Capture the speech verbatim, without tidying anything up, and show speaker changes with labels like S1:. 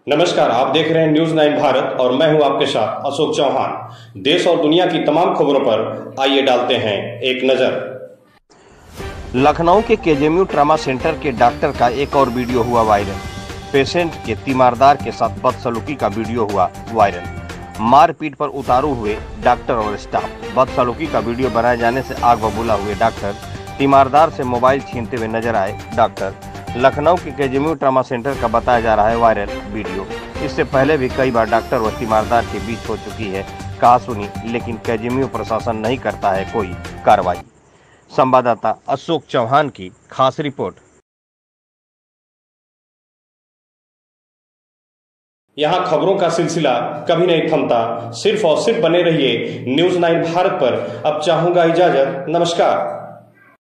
S1: नमस्कार, आप देख रहे हैं न्यूज नाइन भारत और मैं हूं आपके साथ अशोक चौहान। देश और दुनिया की तमाम खबरों पर आइए डालते हैं एक नजर।
S2: लखनऊ के केजेएमयू ट्रामा सेंटर के डॉक्टर का एक और वीडियो हुआ वायरल। पेशेंट के तीमारदार के साथ बदसलूकी का वीडियो हुआ वायरल। मारपीट पर उतारू हुए डॉक्टर और स्टाफ। बदसलूकी का वीडियो बनाए जाने से आग बबूला हुए डॉक्टर। तीमारदार से मोबाइल छीनते हुए नजर आए डॉक्टर। लखनऊ के केजेएमयू ट्रामा सेंटर का बताया जा रहा है वायरल वीडियो। इससे पहले भी कई बार डॉक्टर व तीमारदार के बीच हो चुकी है कहा सुनी, लेकिन केजेएमयू प्रशासन नहीं करता है कोई कार्रवाई। संवाददाता अशोक चौहान की खास रिपोर्ट।
S1: यहाँ खबरों का सिलसिला कभी नहीं थमता। सिर्फ और सिर्फ बने रहिए न्यूज नाइन भारत पर। अब चाहूंगा इजाजत। नमस्कार।